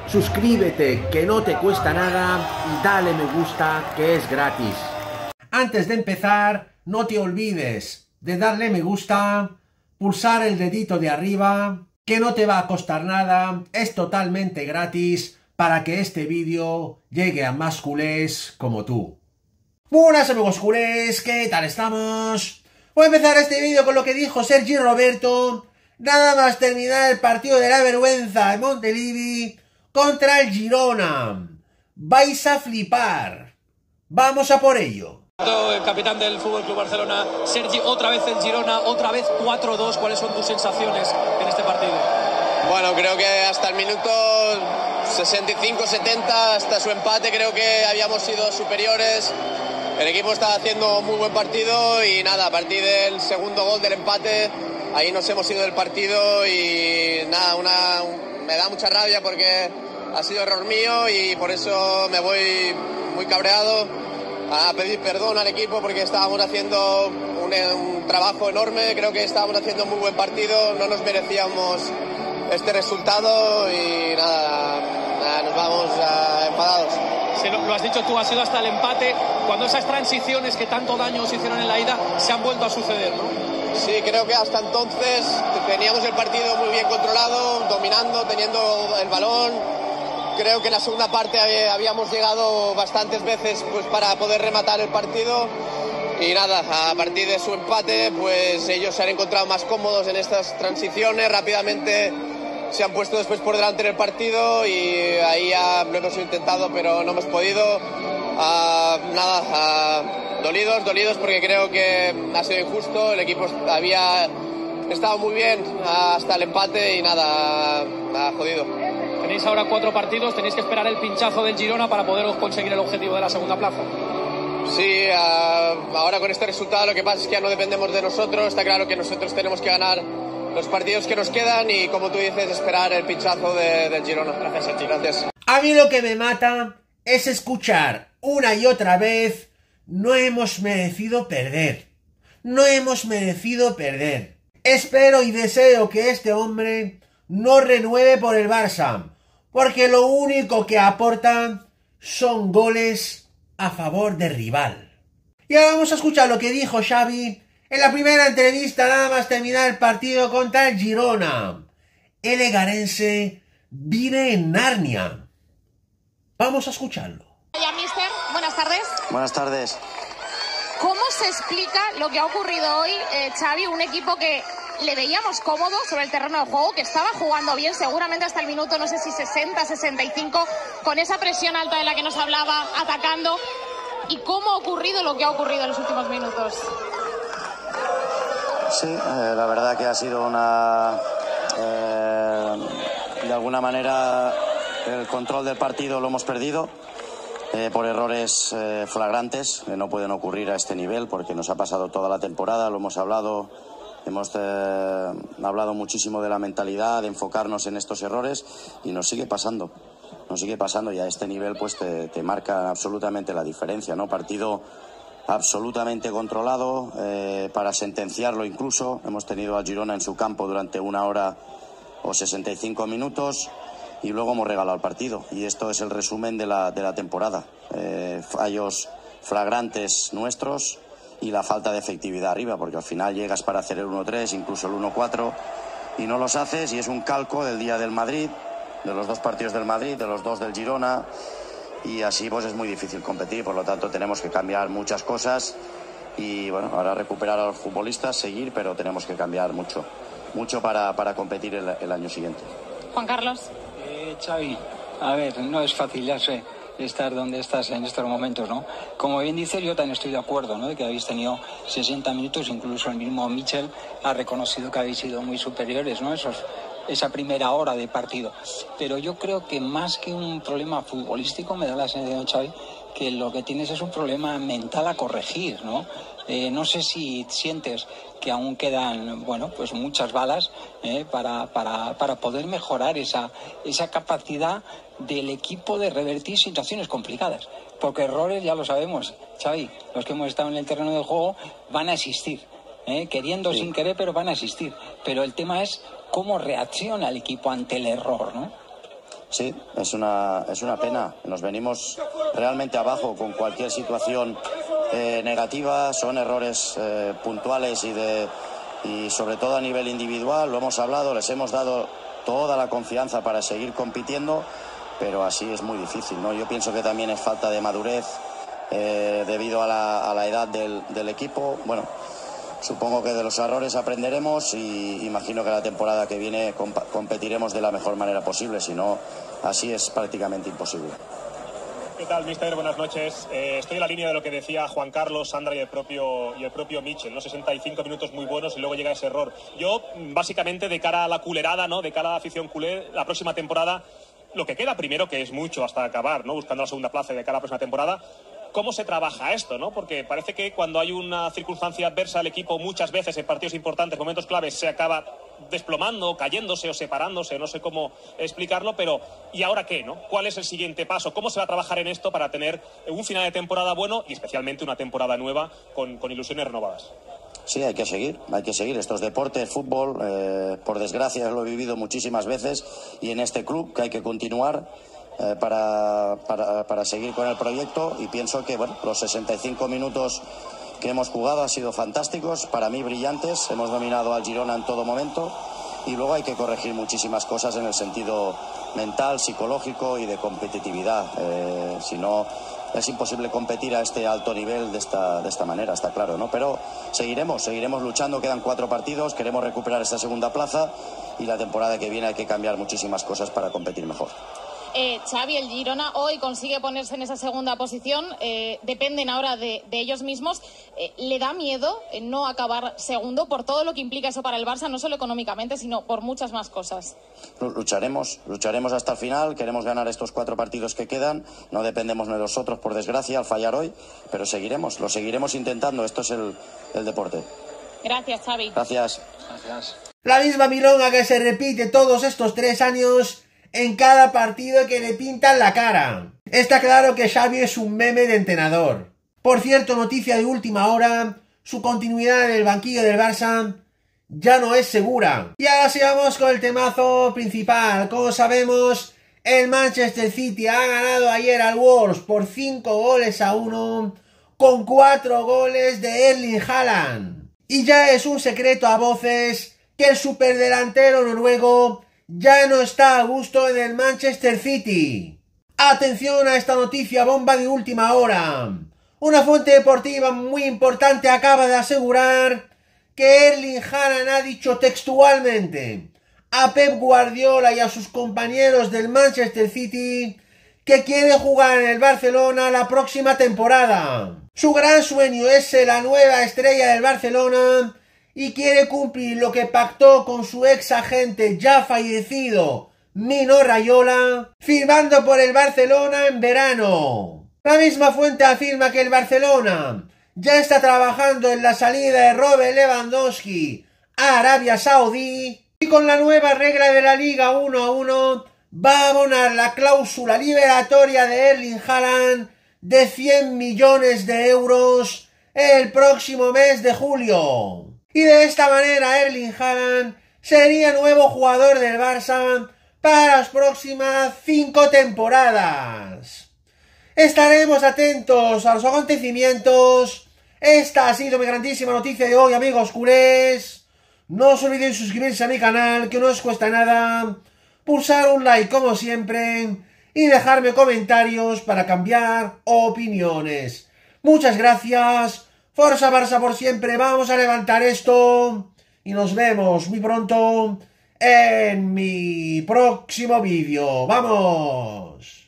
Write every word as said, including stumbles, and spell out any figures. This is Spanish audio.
suscríbete, que no te cuesta nada, y dale me gusta, que es gratis. Antes de empezar, no te olvides de darle me gusta, pulsar el dedito de arriba, que no te va a costar nada, es totalmente gratis para que este vídeo llegue a más culés como tú. Buenas amigos culés, ¿qué tal estamos? Voy a empezar este vídeo con lo que dijo Sergi Roberto, nada más terminar el partido de la vergüenza de Montilivi contra el Girona. Vais a flipar. Vamos a por ello. El capitán del F C Barcelona, Sergi, otra vez el Girona, otra vez cuatro dos. ¿Cuáles son tus sensaciones en este partido? Bueno, creo que hasta el minuto sesenta y cinco setenta, hasta su empate, creo que habíamos sido superiores. El equipo estaba haciendo muy buen partido y nada, a partir del segundo gol del empate, ahí nos hemos ido del partido y nada, una, me da mucha rabia porque ha sido error mío y por eso me voy muy cabreado a pedir perdón al equipo porque estábamos haciendo un, un trabajo enorme, creo que estábamos haciendo un muy buen partido, no nos merecíamos este resultado y nada, nada nos vamos uh, enfadados. Sí, lo, lo has dicho tú, ha sido hasta el empate, cuando esas transiciones que tanto daño os hicieron en la ida se han vuelto a suceder, ¿no? Sí, creo que hasta entonces teníamos el partido muy bien controlado, dominando, teniendo el balón. Creo que en la segunda parte habíamos llegado bastantes veces pues, para poder rematar el partido y nada, a partir de su empate pues ellos se han encontrado más cómodos en estas transiciones, rápidamente se han puesto después por delante en el partido y ahí ya lo hemos intentado pero no hemos podido. Uh, nada, uh, dolidos, dolidos porque creo que ha sido injusto, el equipo había estado muy bien uh, hasta el empate y nada, uh, jodido. Tenéis ahora cuatro partidos, tenéis que esperar el pinchazo del Girona para poder conseguir el objetivo de la segunda plaza. Sí, uh, ahora con este resultado lo que pasa es que ya no dependemos de nosotros, está claro que nosotros tenemos que ganar los partidos que nos quedan y como tú dices, esperar el pinchazo de, del Girona. Gracias, Sergi. Gracias. A mí lo que me mata es escuchar una y otra vez, no hemos merecido perder, no hemos merecido perder. Espero y deseo que este hombre no renueve por el Barça, porque lo único que aportan son goles a favor del rival. Y ahora vamos a escuchar lo que dijo Xavi en la primera entrevista nada más terminar el partido contra el Girona. El egarense vive en Narnia. Vamos a escucharlo. Ya, mister, buenas tardes. Buenas tardes. ¿Cómo se explica lo que ha ocurrido hoy, eh, Xavi? Un equipo que le veíamos cómodo sobre el terreno de juego, que estaba jugando bien, seguramente hasta el minuto, no sé si sesenta, sesenta y cinco, con esa presión alta de la que nos hablaba, atacando. ¿Y cómo ha ocurrido lo que ha ocurrido en los últimos minutos? Sí, eh, la verdad que ha sido una... Eh, de alguna manera el control del partido lo hemos perdido. Eh, por errores eh, flagrantes que no pueden ocurrir a este nivel porque nos ha pasado toda la temporada, lo hemos hablado, hemos eh, hablado muchísimo de la mentalidad, de enfocarnos en estos errores y nos sigue pasando, nos sigue pasando y a este nivel pues te, te marca absolutamente la diferencia, ¿no? Partido absolutamente controlado, eh, para sentenciarlo incluso, hemos tenido a Girona en su campo durante una hora o sesenta y cinco minutos. Y luego hemos regalado el partido. Y esto es el resumen de la, de la temporada. Eh, fallos flagrantes nuestros y la falta de efectividad arriba, porque al final llegas para hacer el uno tres, incluso el uno cuatro, y no los haces, y es un calco del día del Madrid, de los dos partidos del Madrid, de los dos del Girona, y así pues es muy difícil competir, por lo tanto tenemos que cambiar muchas cosas, y bueno, ahora recuperar a los futbolistas, seguir, pero tenemos que cambiar mucho, mucho para, para competir el, el año siguiente. Juan Carlos. Eh, Xavi, a ver, no es fácil, ya sé, estar donde estás en estos momentos, ¿no? Como bien dices, yo también estoy de acuerdo, ¿no? De que habéis tenido sesenta minutos, incluso el mismo Michel ha reconocido que habéis sido muy superiores, ¿no? Esos, esa primera hora de partido. Pero yo creo que más que un problema futbolístico, me da la sensación, Xavi, que lo que tienes es un problema mental a corregir, ¿no? Eh, no sé si sientes que aún quedan, bueno, pues muchas balas eh, para, para, para poder mejorar esa, esa capacidad del equipo de revertir situaciones complicadas. Porque errores, ya lo sabemos, Xavi, los que hemos estado en el terreno del juego van a existir. Eh, queriendo, sí, sin querer, pero van a existir. Pero el tema es cómo reacciona el equipo ante el error, ¿no? Sí, es una, es una pena. Nos venimos realmente abajo con cualquier situación eh, negativa. Son errores eh, puntuales y, de, y sobre todo a nivel individual. Lo hemos hablado, les hemos dado toda la confianza para seguir compitiendo, pero así es muy difícil, ¿no? Yo pienso que también es falta de madurez eh, debido a la, a la edad del, del equipo. Bueno, supongo que de los errores aprenderemos y imagino que la temporada que viene comp competiremos de la mejor manera posible, si no, así es prácticamente imposible. ¿Qué tal, mister? Buenas noches. Eh, estoy en la línea de lo que decía Juan Carlos, Sandra y el propio, y el propio Mitchell, ¿no? sesenta y cinco minutos muy buenos y luego llega ese error. Yo, básicamente, de cara a la culerada, ¿no? De cara a la afición culé, la próxima temporada, lo que queda primero, que es mucho hasta acabar, ¿no? Buscando la segunda plaza y de cara a la próxima temporada, ¿cómo se trabaja esto, no? Porque parece que cuando hay una circunstancia adversa, el equipo muchas veces en partidos importantes, momentos claves, se acaba desplomando, cayéndose o separándose, no sé cómo explicarlo, pero ¿y ahora qué, no? ¿Cuál es el siguiente paso? ¿Cómo se va a trabajar en esto para tener un final de temporada bueno y especialmente una temporada nueva con, con ilusiones renovadas? Sí, hay que seguir, hay que seguir. Esto es deporte, fútbol, eh, por desgracia lo he vivido muchísimas veces y en este club que hay que continuar eh, para, para, para seguir con el proyecto y pienso que bueno, los sesenta y cinco minutos que hemos jugado han sido fantásticos, para mí brillantes, hemos dominado al Girona en todo momento y luego hay que corregir muchísimas cosas en el sentido mental, psicológico y de competitividad, eh, si no es imposible competir a este alto nivel de esta, de esta manera, está claro, ¿no? Pero seguiremos, seguiremos luchando, quedan cuatro partidos, queremos recuperar esta segunda plaza y la temporada que viene hay que cambiar muchísimas cosas para competir mejor. Eh, Xavi, el Girona hoy consigue ponerse en esa segunda posición, eh, dependen ahora de, de ellos mismos. Eh, ¿Le da miedo eh, no acabar segundo por todo lo que implica eso para el Barça, no solo económicamente, sino por muchas más cosas? Lucharemos, lucharemos hasta el final, queremos ganar estos cuatro partidos que quedan, no dependemos de nosotros por desgracia al fallar hoy, pero seguiremos, lo seguiremos intentando, esto es el, el deporte. Gracias, Xavi. Gracias. Gracias. La misma milonga que se repite todos estos tres años en cada partido que le pintan la cara. Está claro que Xavi es un meme de entrenador. Por cierto, noticia de última hora, su continuidad en el banquillo del Barça ya no es segura. Y ahora sí vamos con el temazo principal. Como sabemos, el Manchester City ha ganado ayer al Wolves por cinco goles a uno, con cuatro goles de Erling Haaland. Y ya es un secreto a voces que el superdelantero noruego ya no está a gusto en el Manchester City. Atención a esta noticia bomba de última hora. Una fuente deportiva muy importante acaba de asegurar que Erling Haaland ha dicho textualmente a Pep Guardiola y a sus compañeros del Manchester City que quiere jugar en el Barcelona la próxima temporada. Su gran sueño es ser la nueva estrella del Barcelona y quiere cumplir lo que pactó con su ex agente ya fallecido, Mino Raiola, firmando por el Barcelona en verano. La misma fuente afirma que el Barcelona ya está trabajando en la salida de Robert Lewandowski a Arabia Saudí y con la nueva regla de la Liga uno a uno va a abonar la cláusula liberatoria de Erling Haaland de cien millones de euros el próximo mes de julio. Y de esta manera Erling Haaland sería nuevo jugador del Barça para las próximas cinco temporadas. Estaremos atentos a los acontecimientos. Esta ha sido mi grandísima noticia de hoy, amigos culés. No os olvidéis suscribirse a mi canal, que no os cuesta nada. Pulsar un like como siempre y dejarme comentarios para cambiar opiniones. Muchas gracias. Forza Barça por siempre, vamos a levantar esto y nos vemos muy pronto en mi próximo vídeo. ¡Vamos!